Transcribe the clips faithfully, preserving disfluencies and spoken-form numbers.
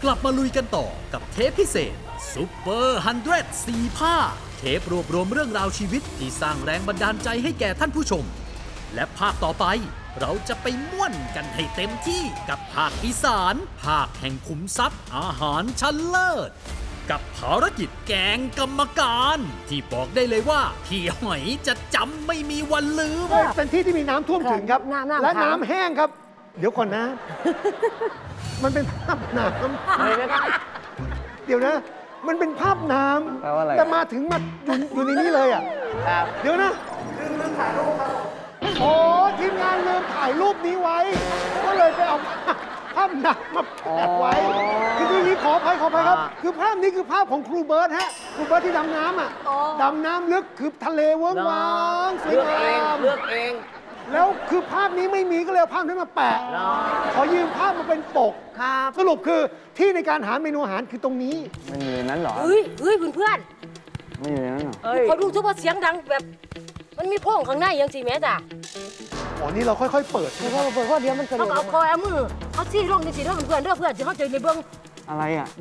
กลับมาลุยกันต่อกับเทปพิเศษซุปเปอร์ฮันเดรดสี่ภาคเทปรวบรวมเรื่องราวชีวิตที่สร้างแรงบันดาลใจให้แก่ท่านผู้ชมและภาคต่อไปเราจะไปม่วนกันให้เต็มที่กับภาคอีสานภาคแห่งขุมทรัพย์อาหารชั้นเลิศกับภารกิจแกงกรรมการที่บอกได้เลยว่าพี่หอยจะจำไม่มีวันลืมเป็นที่ที่มีน้ำท่วมถึงครับและน้ำแห้งครับเดี๋ยวก่อนนะมันเป็นภาพน้ำเดี๋ยวนะมันเป็นภาพน้ำแต่มาถึงมาอยู่ในนี้เลยอ่ะเดี๋ยวนะลืมลืมถ่ายรูปครับโอ้ทีมงานลืมถ่ายรูปนี้ไว้ก็เลยไปเอาภาพน้ำมาแปะไว้คือที่นี้ขออภัยขออภัยครับคือภาพนี้คือภาพของครูเบิร์ตฮะครูเบิร์ตที่ดำน้ำอ่ะดำน้ำลึกคือทะเลเวิ้งว้างสวยงามเลือกเองแล้วคือภาพนี้ไม่มีก็เลยเอาภาพนั้นมาแปะขอยืมภาพมาเป็นปกสรุปคือที่ในการหาเมนูอาหารคือตรงนี้มันอยู่ในนั้นเหรอเฮ้ยเฮ้ยเพื่อนๆไม่อยู่ในนั้นเหรอเขาดูทุกว่าเสียงดังแบบมันมีพ่องข้างในยังสิแม่จ้ะอ๋อนี่เราค่อยๆเปิดค่อยๆเปิดเพราะเดี๋ยวมันจะเอาคอยเอามือเอาซี่ลงในสีเด้อเพื่อนเด้อเพื่อนจะเข้าใจในเบื้องอะไรอ่ะ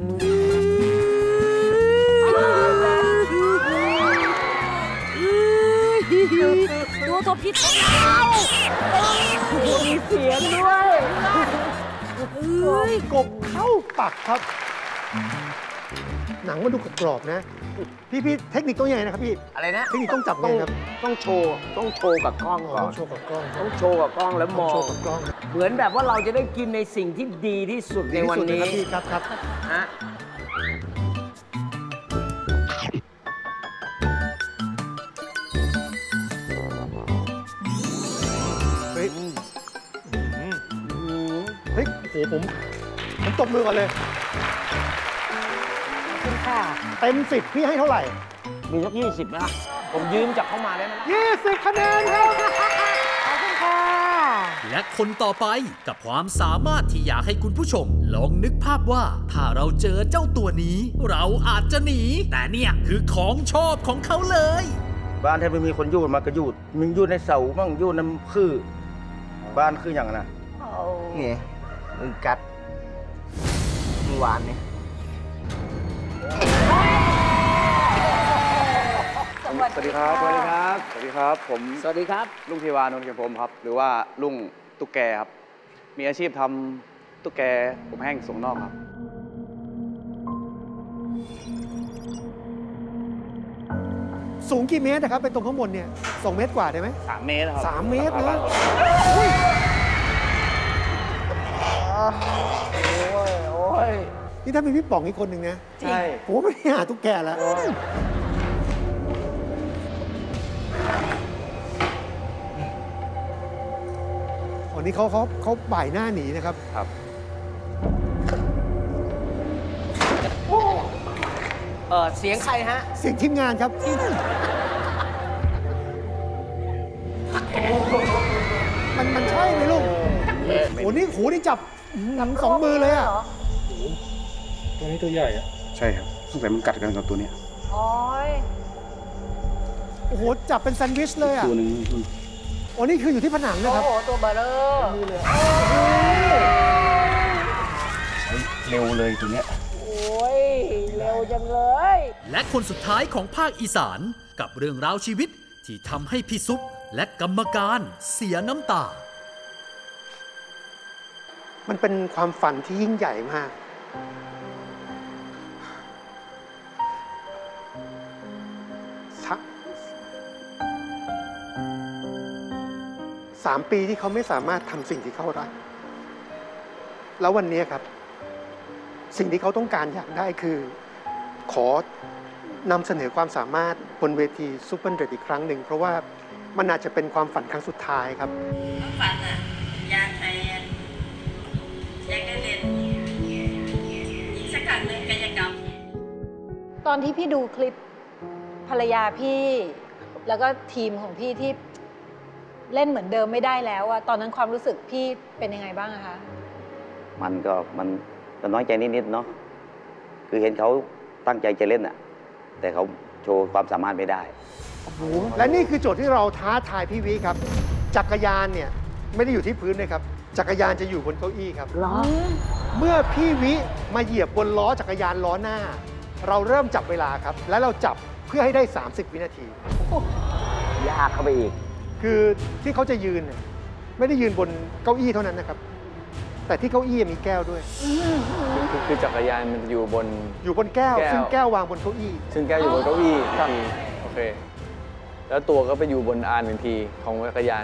ดูตัวพิษของเรามีเสียงด้วยกบเข้าปักครับหนังมันดูกรอบนะพี่พี่เทคนิคต้องยังไงนะครับพี่อะไรนะเทคนิคต้องจับยังไงครับต้องโชว์ต้องโชว์กับกล้องก่อนต้องโชว์กับกล้องต้องโชว์กับกล้องแล้วมองเหมือนแบบว่าเราจะได้กินในสิ่งที่ดีที่สุดในวันนี้ครับพี่ครับครับฮะเฮ้ยเฮ้ยโหผมผมตบมือก่อนเลยเต็มสิบพี่ให้เท่าไหร่มีสักยี่สิบไหมล่ะผมยืมจากเขามาได้ไหมล่ะยี่สิบคะแนนครับขอบคุณค่ะและคนต่อไปกับความสามารถที่อยากให้คุณผู้ชมลองนึกภาพว่าถ้าเราเจอเจ้าตัวนี้เราอาจจะหนีแต่เนี่ยคือของชอบของเขาเลยบ้านแทบไม่มีคนอยู่มากระยูดมึงอยู่ในเสามั่งอยู่ในคือบ้านคืออย่างนั้นนี่มึงกัดมึงหวานเนี่ยสวัสดีครับสวัสดีครับสวัสดีครับผมสวัสดีครับลุงเทวานนท์เขียนพรมครับหรือว่าลุงตุ๊กแกครับมีอาชีพทำตุ๊กแกผมแห้งส่งนอกครับสูงกี่เมตรนะครับไปตรงข้างบนเนี่ยสองเมตรกว่าได้ไหมสามเมตรครับสามเมตรนะโอ้ยโอ้ยนี่ถ้าเป็นพี่ป๋องอีกคนหนึ่งนะใช่ผมไม่หาตุ๊กแกแล้ววันนี้เขาเขาเขาบ่ายหน้าหนีนะครับครับเออเสียงใครฮะเสียงทีมงานครับมันมันใช่ไหมลูกโอ้นี่โหนี่จับสองมือเลยอ่ะตัวนี้ตัวใหญ่อะใช่ครับสงสัยมันกัดกันกับตัวนี้โอ้ยโอ้โหจับเป็นแซนด์วิชเลยอ่ะตัวนึงโอ้นี่คืออยู่ที่ผนังนะครับโอ้โหตัวเบลอเร็วเลยตัวเนี้ยโอ้ยเร็วจังเลยและคนสุดท้ายของภาคอีสานกับเรื่องราวชีวิตที่ทำให้พี่ซุปและกรรมการเสียน้ำตามันเป็นความฝันที่ยิ่งใหญ่มากสามปีที่เขาไม่สามารถทำสิ่งที่เขารักแล้ววันนี้ครับสิ่งที่เขาต้องการอยากได้คือขอนำเสนอความสามารถบนเวทีซุปเปอร์ฮันเดรดอีกครั้งหนึ่งเพราะว่ามันอาจจะเป็นความฝันครั้งสุดท้ายครับฝันอ่ะอยากไปอยากได้เรียนอีกสักครั้งหนึ่งกายกรรมตอนที่พี่ดูคลิปภรรยาพี่แล้วก็ทีมของพี่ที่เล่นเหมือนเดิมไม่ได้แล้วอะตอนนั้นความรู้สึกพี่เป็นยังไงบ้างอะคะมันก็มันก็น้อยใจนิดๆเนาะคือเห็นเขาตั้งใจจะเล่นอะแต่เขาโชว์ความสามารถไม่ได้และนี่คือโจทย์ที่เราท้าทายพี่วิครับจักรยานเนี่ยไม่ได้อยู่ที่พื้นเลยครับจักรยานจะอยู่บนเก้าอี้ครับเหรอเมื่อพี่วิมาเหยียบบนล้อจักรยานล้อหน้า เราเริ่มจับเวลาครับ และเราจับเพื่อให้ได้ สามสิบ วินาทียากเข้าไปอีกคือที่เขาจะยืนเนี่ยไม่ได้ยืนบนเก้าอี้เท่านั้นนะครับ แต่ที่เก้าอี้มีแก้วด้วยคือคือจักรยานมันจะอยู่บนอยู่บนแก้วแก้วซึ่งแก้ววางบนเก้าอี้ซึ่งแก้วอยู่บนเก้าอี้ครับทีโอเค แล้วตัวก็ไปอยู่บนอานหนึ่งทีของจักรยาน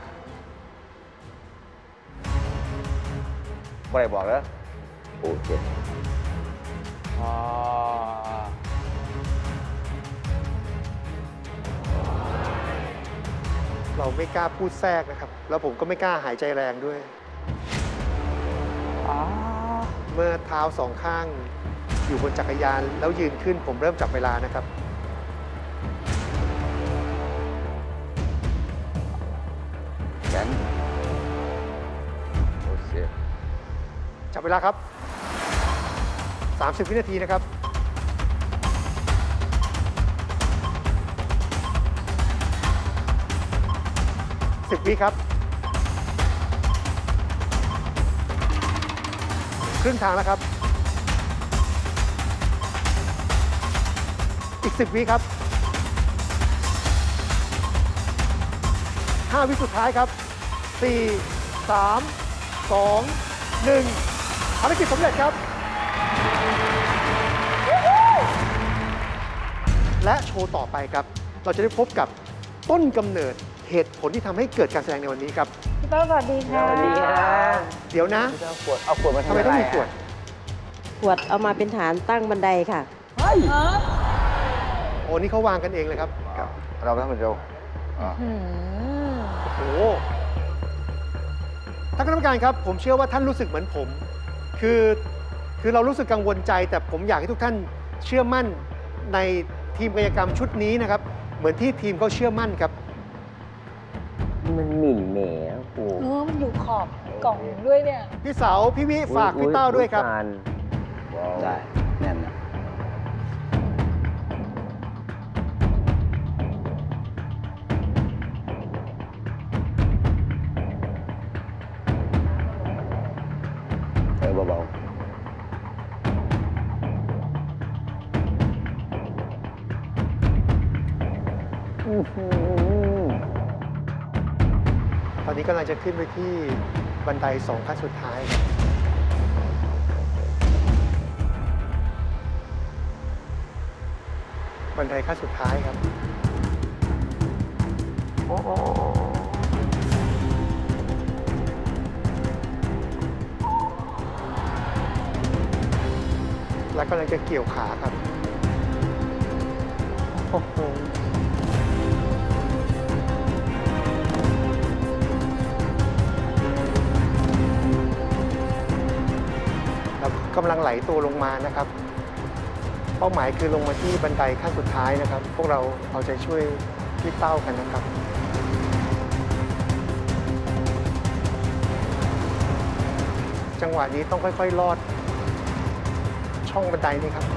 บ่ได้บอกแล้วโอเคอ๋อเราไม่กล้าพูดแทรกนะครับ แล้วผมก็ไม่กล้าหายใจแรงด้วย เมื่อเท้าสองข้างอยู่บนจักรยานแล้วยืนขึ้นผมเริ่มจับเวลานะครับแข็งโอเคจับเวลาครับ สามสิบ วินาทีนะครับ สิบ วิครับ ครึ่งทางแล้วครับ อีก สิบ วิครับ ห้า วิสุดท้ายครับ สี่ สาม สอง หนึ่ง ภารกิจสำเร็จครับ และโชว์ต่อไปครับ เราจะได้พบกับต้นกำเนิดเหตุผลที่ทำให้เกิดการแสดงในวันนี้ครับพี่เป้าสวัสดีค่ะสวัสดีค่ะเดี๋ยวนะเอาขวดเอาขวดมาทำทำไมต้องมีขวดขวดเอามาเป็นฐานตั้งบันไดค่ะเฮ้ยโอ้นี่เขาวางกันเองเลยครับครับเราท่านผู้ชมอ่าโอ้โหท่านคณะกรรมการครับ ผมเชื่อว่าท่านรู้สึกเหมือนผม คือ คือเรารู้สึกกังวลใจ แต่ผมอยากให้ทุกท่านเชื่อมั่นในทีมกายกรรมชุดนี้นะครับ เหมือนที่ทีมเขาเชื่อมั่นครับมันหมิ่นเหมวกูเออมันอยู่ขอบกล่องด้วยเนี่ยพี่เสาพี่วิฝากพี่เต้าด้วยครับได้แน่นนะเออเบาๆตอนนี้กำลังจะขึ้นไปที่บันไดสองขั้นสุดท้ายครับบันไดขั้นสุดท้ายครับ และกำลังจะเกี่ยวขาครับโอ้โหแล้วกำลังไหลตัวลงมานะครับ เป้าหมายคือลงมาที่บันไดขั้นสุดท้ายนะครับ พวกเราเอาใจช่วยพี่เต้ากันนะครับ จังหวะนี้ต้องค่อยๆลอดช่องบันไดนี้ครับ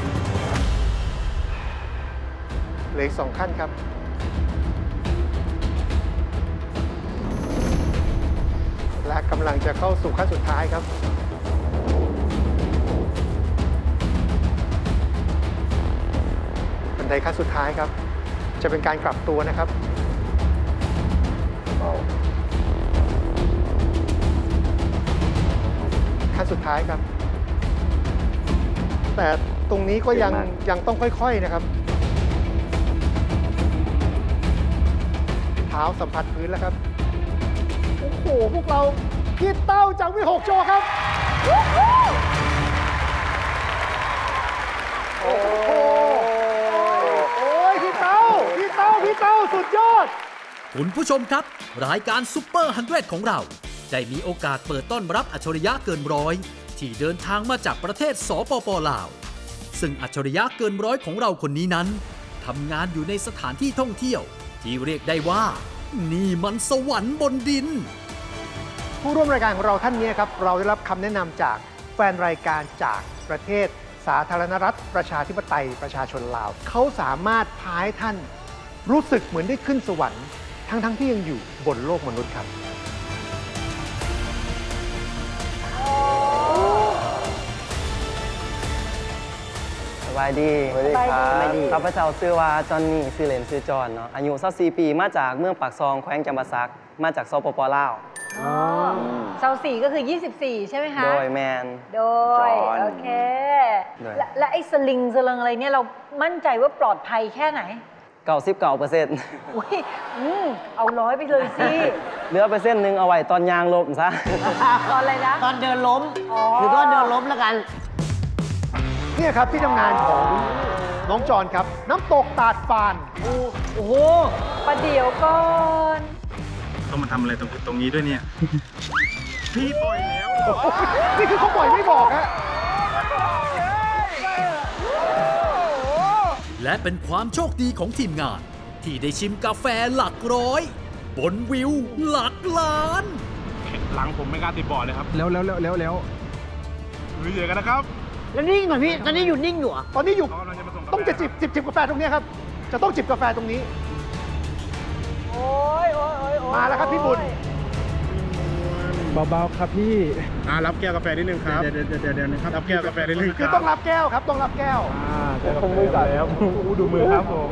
เหลืออีกสองขั้นครับ และกำลังจะเข้าสู่ขั้นสุดท้ายครับ บันไดขั้นสุดท้ายครับ จะเป็นการกลับตัวนะครับ ขั้นสุดท้ายครับ แต่ตรงนี้ก็ยังยังต้องค่อยๆนะครับ เท้าสัมผัสพื้นแล้วครับ โอ้โห พวกเราพี่เต้าจากวิหกโชว์ครับ โอ้โห โอ้ยพี่เต้า พี่เต้า พี่เต้าสุดยอดคุณผู้ชมครับ รายการซุปเปอร์ฮันเดรดของเราได้มีโอกาสเปิดต้อนรับอัจฉริยะเกินร้อยที่เดินทางมาจากประเทศสปป.ลาวซึ่งอัจฉริยะเกินร้อยของเราคนนี้นั้นทำงานอยู่ในสถานที่ท่องเที่ยวที่เรียกได้ว่านี่มันสวรรค์บนดินผู้ร่วมรายการของเราท่านนี้ครับ เราได้รับคำแนะนำจากแฟนรายการจากประเทศสาธารณรัฐประชาธิปไตยประชาชนลาว เขาสามารถพาให้ท่านรู้สึกเหมือนได้ขึ้นสวรรค์ทั้งๆ ท, ที่ยังอยู่บนโลกมนุษย์ครับบายดีสวัสดีครับข้าพเจ้าชื่อว่าจอนนี่ชื่อเล่นชื่อจอนเนาะอายุสิบสี่ปีมาจากเมืองปากซองแขวงจำปาสักมาจากสปปลาวอ๋อเซาสี่ก็คือยี่สิบสี่ใช่ไหมคะโดยแมนโดยโอเคและและไอ้สลิงสลิงอะไรเนี่ยเรามั่นใจว่าปลอดภัยแค่ไหนเก้าสิบเก้าเปอร์เซ็นต์อุ้ยอืมเอาร้อยไปเลยสิเหลือเปอร์เซ็นต์หนึ่งเอาไว้ตอนยางล้มซะตอนอะไรนะตอนเดินล้มหรือตอนเดินล้มแล้วกันนี่ครับที่ทำงานของน้องจอนครับน้ำตกตาดฟานโอ้โหประเดี๋ยวก่อนต้องมาทำอะไรตรงตรงนี้ด้วยเนี่ยพี่ปล่อยแล้วนี่คือเขาปล่อยไม่บอกฮะและเป็นความโชคดีของทีมงานที่ได้ชิมกาแฟหลักร้อยบนวิวหลักล้านหลังผมไม่กล้าติดบอร์ดเลยครับแล้วแล้วแล้วแล้วแล้วรู้เยอะกันนะครับแล้วนิ่งเหรอพี่ตอนนี้อยู่นิ่งอยู่อ่ะตอนนี้อยู่ต้องจะจิบจิบจิบกาแฟตรงนี้ครับจะต้องจิบกาแฟตรงนี้โอ้ยโอ้ยโอ้ยมาแล้วครับพี่บุญเบาๆครับพี่อ่ารับแก้วกาแฟนิดนึงครับเดี๋ยวเดี๋ยวเดี๋ยวเดี๋ยวนะครับรับแก้วกาแฟนิดนึงคือต้องรับแก้วครับต้องรับแก้วอ่าผมมือสั่นแล้วดูมือครับผม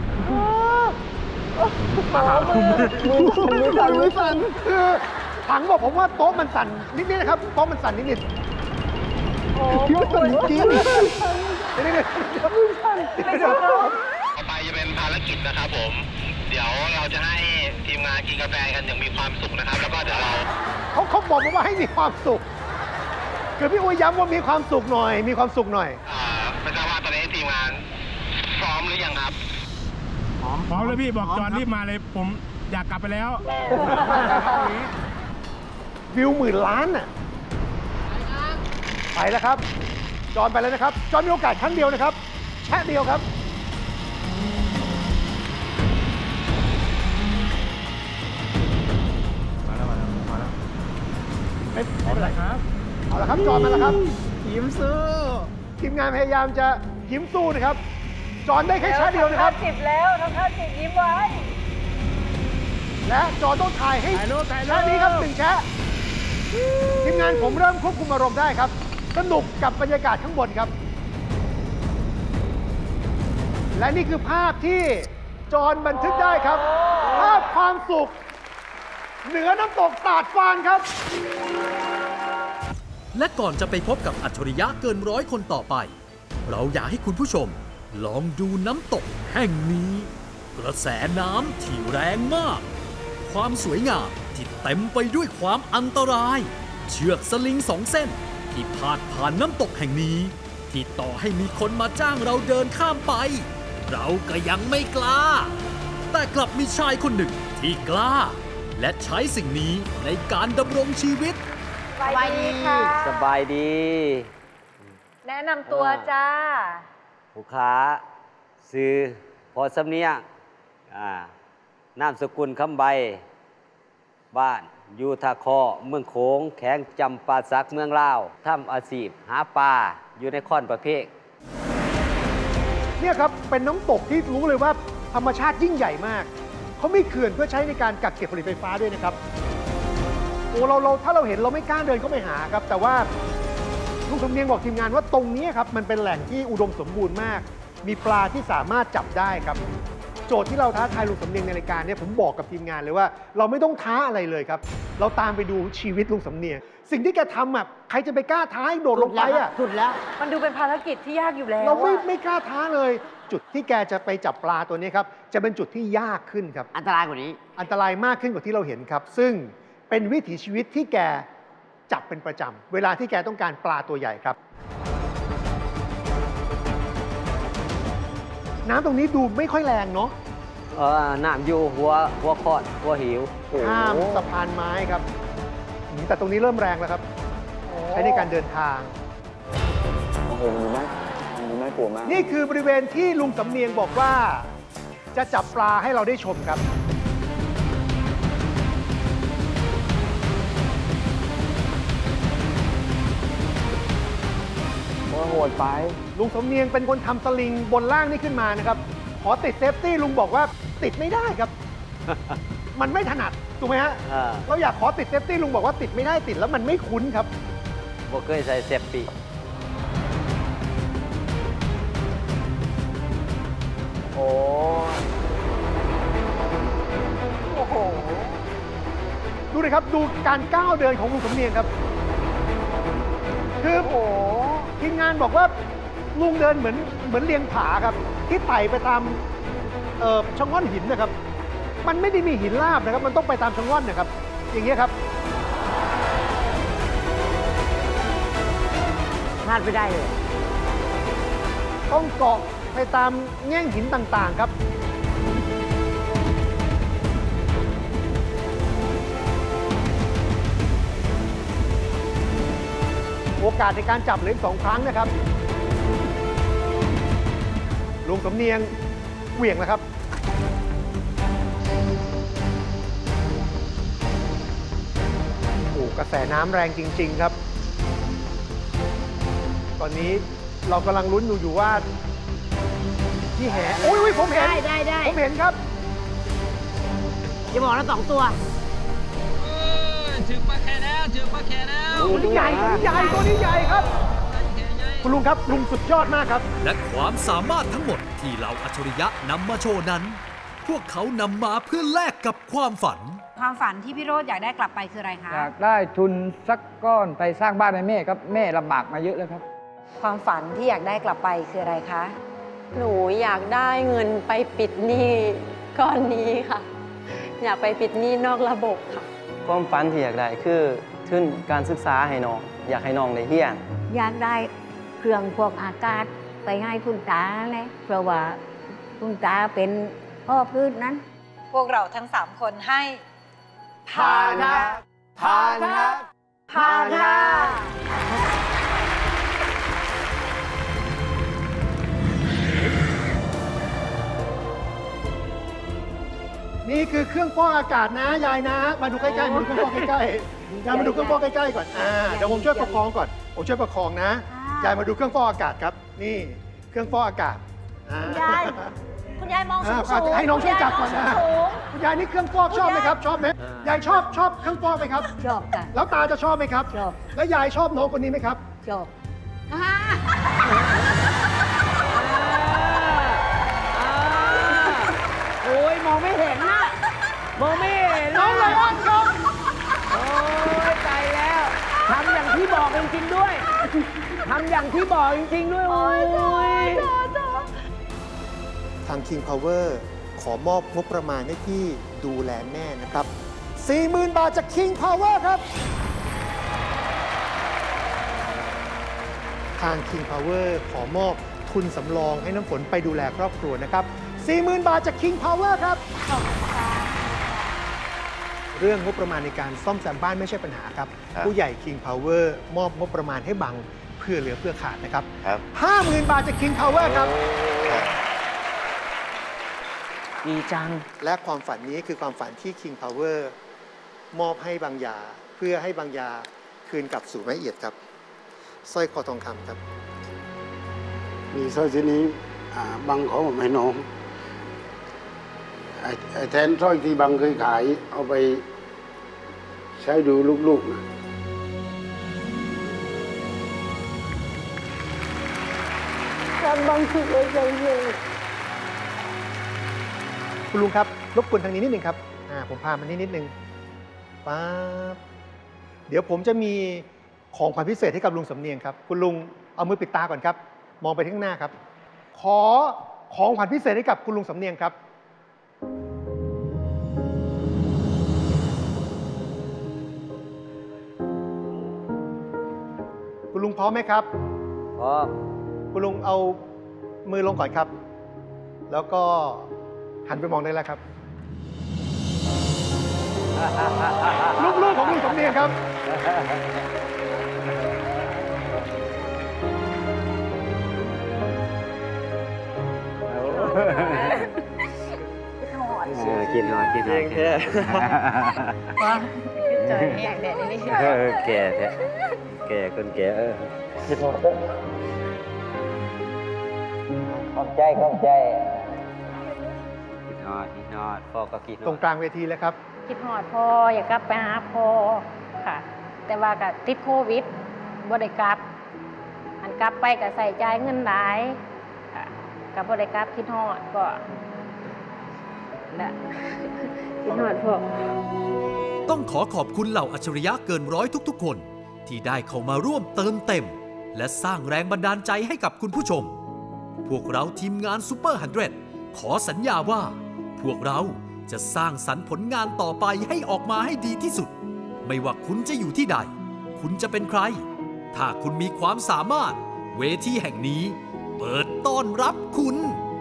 มือมือสั่นมือสั่นคือถังบอกผมว่าโต๊ะมันสั่นนิดๆนะครับโต๊ะมันสั่นนิดๆพี่ว่าสั่นจริงนี่นี่มือสั่นต่อไปจะเป็นภารกิจนะครับผมเดี๋ยวเราจะให้ทีมงานกินกาแฟกันอย่างมีความสุขนะครับแล้วก็เดี๋ยวเราเขาเขาบอกมาว่าให้มีความสุขคือพี่อุ้ยย้ำว่ามีความสุขหน่อยมีความสุขหน่อยอ่าไม่ทราบว่าตอนนี้ทีมงานพร้อมหรือยังครับพร้อมพร้อมเลยพี่บอกจอนรีบมาเลยผมอยากกลับไปแล้ววิวหมื่นล้านน่ะไปแล้วครับจอนไปแล้วนะครับจอนมีโอกาสครั้งเดียวนะครับแค่เดียวครับไม่เป็นไรครับเอาละครับจอนมาแล้วครับยิ้มสู้ทีมงานพยายามจะยิ้มสู้นะครับจอนได้แค่แชะเดียวนะครับทำท่าจิบแล้วทำท่าจิบยิ้มไว้และจอนต้องถ่ายให้แชะนี้ครับหนึ่งแชะทีมงานผมเริ่มควบคุมอารมณ์ได้ครับสนุกกับบรรยากาศข้างบนครับและนี่คือภาพที่จอนบันทึกได้ครับภาพความสุขเหนือน้ำตกตาดฟานครับและก่อนจะไปพบกับอัจฉริยะเกินร้อยคนต่อไป เราอยากให้คุณผู้ชมลองดูน้ำตกแห่งนี้กระแสน้ำที่แรงมากความสวยงามที่เต็มไปด้วยความอันตรายเชือกสลิงสองเส้นที่พาดผ่านน้ำตกแห่งนี้ที่ต่อให้มีคนมาจ้างเราเดินข้ามไปเราก็ยังไม่กล้าแต่กลับมีชายคนหนึ่งที่กล้าและใช้สิ่งนี้ในการดำรงชีวิตสบายดีค่ะสบายดีแนะนำตัวจ้าผู้ค้าซื้อพอสำเนียงนามสกุลคำใบบ้านอยู่ท่าคอเมืองโขงแข้งจำปาสักเมืองลาวทำอาชีพหาปลาอยู่ในค่อนประเภทเนี่ยครับเป็นน้ำตกที่รู้เลยว่าธรรมชาติยิ่งใหญ่มากเขาไม่เขื่อนเพื่อใช้ในการกักเก็บผลิตไฟฟ้าด้วยนะครับโอ้เราเราถ้าเราเห็นเราไม่กล้าเดินเข้าไปหาครับแต่ว่าลุงสมเนียงบอกทีมงานว่าตรงนี้ครับมันเป็นแหล่งที่อุดมสมบูรณ์มากมีปลาที่สามารถจับได้ครับโจทย์ที่เราท้าทายลุงสำเนียงในรายการเนี่ยผมบอกกับทีมงานเลยว่าเราไม่ต้องท้าอะไรเลยครับเราตามไปดูชีวิตลุงสำเนียงสิ่งที่แกทำอ่ะใครจะไปกล้าท้าให้โดดลงไปอ่ะสุดแล้วมันดูเป็นภารกิจที่ยากอยู่แล้วเราไม่ไม่กล้าท้าเลยจุดที่แกจะไปจับปลาตัวนี้ครับจะเป็นจุดที่ยากขึ้นครับอันตรายกว่านี้อันตรายมากขึ้นกว่าที่เราเห็นครับซึ่งเป็นวิถีชีวิตที่แกจับเป็นประจำเวลาที่แกต้องการปลาตัวใหญ่ครับน้ำตรงนี้ดูไม่ค่อยแรงเนาะเออน้ำอยู่หัวหัวคอดหัวหิวข้ามสะพานไม้ครับแต่ตรงนี้เริ่มแรงแล้วครับใช้ในการเดินทางโอ้โหดูไหมดูน่ากลัวมากนี่คือบริเวณที่ลุงสำเนียงบอกว่าจะจับปลาให้เราได้ชมครับโหดไปลุงสำเนียงเป็นคนทำสลิงบนล่างนี่ขึ้นมานะครับขอติดเซฟตี้ลุงบอกว่าติดไม่ได้ครับ มันไม่ถนัดถูกไหมฮะเราอยากขอติดเซฟตี้ลุงบอกว่าติดไม่ได้ติดแล้วมันไม่คุ้นครับบ่เคยใส่เซฟตี้เลยครับดูการก้าวเดินของลุงสำเนียงครับคือโอ้ทีมงานบอกว่าลุงเดินเหมือนเหมือนเลียงผาครับที่ไต่ไปตามเอ่อช่องง่อนหินนะครับมันไม่ได้มีหินราบนะครับมันต้องไปตามช่องง่อนนะครับอย่างเงี้ยครับพลาดไม่ได้เลยต้องเกาะไปตามแง่งหินต่างๆครับโอกาสในการจับเหลืออีกสองครั้งนะครับลุงสำเนียงเหวี่ยงแล้วครับโอ้กระแสน้ำแรงจริงๆครับตอนนี้เรากำลังลุ้นอยู่อยู่ว่าที่แหโอ้ยผมเห็นได้ได้ได้ผมเห็นครับอย่าบอกนะสองตัวถึงปลาแค่แล้วถึงปลาแค่แล้วตัวนี้ใหญ่ตัวนี้ใหญ่ตัวนี้ใหญ่ครับคุณลุงครับลุงสุดยอดมากครับและความสามารถทั้งหมดที่เหล่าอัจฉริยะนำมาโชว์นั้นพวกเขานำมาเพื่อแลกกับความฝันความฝันที่พี่โรจน์อยากได้กลับไปคืออะไรคะอยากได้ทุนสักก้อนไปสร้างบ้านให้แม่ครับแม่ลำบากมาเยอะแล้วครับความฝันที่อยากได้กลับไปคืออะไรคะหนูอยากได้เงินไปปิดหนี้ก้อนนี้ค่ะอยากไปปิดหนี้นอกระบบค่ะความฝันที่อยากได้คือทุนการศึกษาให้น้องอยากให้น้องได้เรียนอยากได้เครื่องพวกอากาศไปให้คุณตาเลยเพราะว่าคุณตาเป็นพ่อพื้นนั้นพวกเราทั้งสามคนให้ผ่านครับผ่านครับผ่านค่ะนี่คือเครื่องฟอกอากาศนะยายนะมาดูใกล้ๆมาดูเครื่องฟอกใกล้ๆยายมาดูเครื่องฟอกใกล้ๆก่อนอ่าเดี๋ยวผมช่วยประคองก่อนผมช่วยประคองนะยายมาดูเครื่องฟอกอากาศครับนี่เครื่องฟอกอากาศคุณยายคุณยายมองสูงๆให้น้องช่วยจับก่อนนะคุณยายนี่เครื่องฟอกชอบไหมครับชอบไหมยายชอบชอบเครื่องฟอกไหมครับชอบค่ะแล้วตาจะชอบไหมครับชอบแล้วยายชอบน้องคนนี้ไหมครับชอบโอ้ยมองไม่เห็นนะมองไม่เห็นน้องไลออนครับโอ้ยตายแล้วทำอย่างที่บอกจริงๆด้วยทำอย่างที่บอกจริงๆด้วยโอ้ยทาง King Power ขอมอบงบประมาณให้ที่ดูแลแม่นะครับ สี่หมื่น บาทจาก King Power ครับทาง King Power ขอมอบทุนสำรองให้น้ำฝนไปดูแลครอบครัวนะครับ สี่หมื่น บาทจาก King Power ครับเรื่องงบประมาณในการซ่อมแซมบ้านไม่ใช่ปัญหาครับผู้ใหญ่ King Power มอบงบประมาณให้บังเพื่อเหลือเพื่อขาดนะครับ ห้าหมื่น บาทจาก King Power ครับดีจังและความฝันนี้คือความฝันที่ King Power มอบให้บางยาเพื่อให้บางยาคืนกลับสู่แม่เอียดครับสร้อยคอทองคำครับมีสร้อยเส้นนี้บางขอผมให้น้องแทนสร้อยที่บางเคยขายเอาไปใช้ดูลูกๆนะการบางคืออะไรเลยคุณลุงครับรบกวนทางนี้นิดนึงครับอ่าผมพามันนิดนิดนึงป๊าบเดี๋ยวผมจะมีของขวัญพิเศษให้กับลุงสำเนียงครับคุณลุงเอามือปิดตาก่อนครับมองไปข้างหน้าครับขอของขวัญพิเศษให้กับคุณลุงสำเนียงครับคุณลุงพร้อมไหมครับพร้อมคุณลุงเอามือลงก่อนครับแล้วก็หันไปมองได้แล้วครับลูกๆของลุงสำเนียงครับกินหน่อยกินหน่อยแค่ว้าใจแก่แดดนี่แก่แท้แก่คนแก่เออคิดหอดขอบใจขอบใจคิดหอดคิดหอดพ่อก็คิดตรงกลางเวทีเลยครับคิดหอดพ่ออยากกลับไปหาพ่อค่ะแต่ว่าก็ติดโควิดบ่ได้กลับอันกลับไปก็ใส่ใจเงินหลายค่ะกับบ่ได้กลับคิดหอดก็คิดหอดพ่อต้องขอขอบคุณเหล่าอัจฉริยะเกินร้อยทุกๆคนที่ได้เข้ามาร่วมเติมเต็มและสร้างแรงบันดาลใจให้กับคุณผู้ชมพวกเราทีมงานซูเปอร์ฮันเดรดขอสัญญาว่าพวกเราจะสร้างสรรค์ผลงานต่อไปให้ออกมาให้ดีที่สุดไม่ว่าคุณจะอยู่ที่ใดคุณจะเป็นใครถ้าคุณมีความสามารถเวทีแห่งนี้เปิดต้อนรับคุณ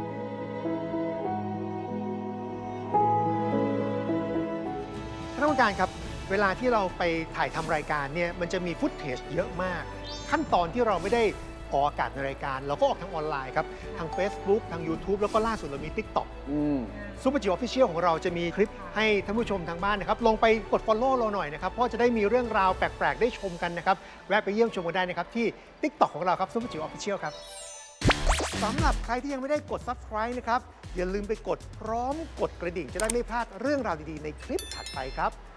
ท่านผู้การครับเวลาที่เราไปถ่ายทำรายการเนี่ยมันจะมีฟุตเทจเยอะมากขั้นตอนที่เราไม่ได้ออกอากาศในรายการเราก็ออกทางออนไลน์ครับทาง Facebook ทาง YouTube แล้วก็ล่าสุดเรามี TikTok ซูเปอร์จิ๋วออฟฟิเชียลของเราจะมีคลิปให้ท่านผู้ชมทางบ้านนะครับลงไปกด Follow เราหน่อยนะครับเพราะจะได้มีเรื่องราวแปลกๆได้ชมกันนะครับแวะไปเยี่ยมชมกันได้นะครับที่ TikTok ของเราครับซูเปอร์จิ๋วออฟฟิเชียลครับสำหรับใครที่ยังไม่ได้กด Subscribe นะครับอย่าลืมไปกดพร้อมกดกระดิ่งจะได้ไม่พลาดเรื่องราวดีๆในคลิปถัดไปครับ